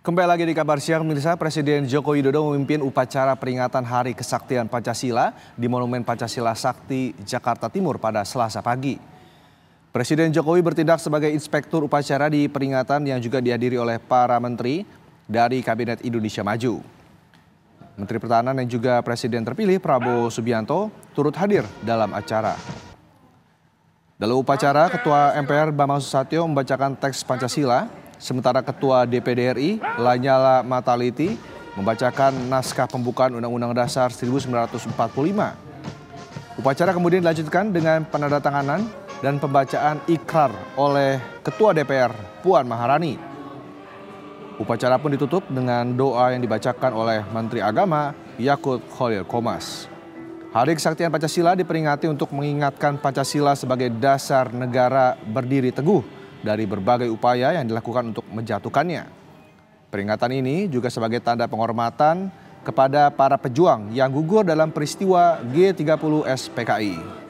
Kembali lagi di kabar siang, pemirsa. Presiden Joko Widodo memimpin upacara peringatan Hari Kesaktian Pancasila di Monumen Pancasila Sakti, Jakarta Timur pada Selasa pagi. Presiden Jokowi bertindak sebagai inspektur upacara di peringatan yang juga dihadiri oleh para menteri dari Kabinet Indonesia Maju. Menteri Pertahanan dan juga Presiden terpilih Prabowo Subianto turut hadir dalam acara. Dalam upacara, Ketua MPR Bambang Susatyo membacakan teks Pancasila, sementara Ketua DPD RI Lanyala Mataliti membacakan naskah pembukaan Undang-Undang Dasar 1945. Upacara kemudian dilanjutkan dengan penandatanganan dan pembacaan ikrar oleh Ketua DPR Puan Maharani. Upacara pun ditutup dengan doa yang dibacakan oleh Menteri Agama Yakut Khalil Qomas. Hari Kesaktian Pancasila diperingati untuk mengingatkan Pancasila sebagai dasar negara berdiri teguh dari berbagai upaya yang dilakukan untuk menjatuhkannya. Peringatan ini juga sebagai tanda penghormatan kepada para pejuang yang gugur dalam peristiwa G30 SPKI.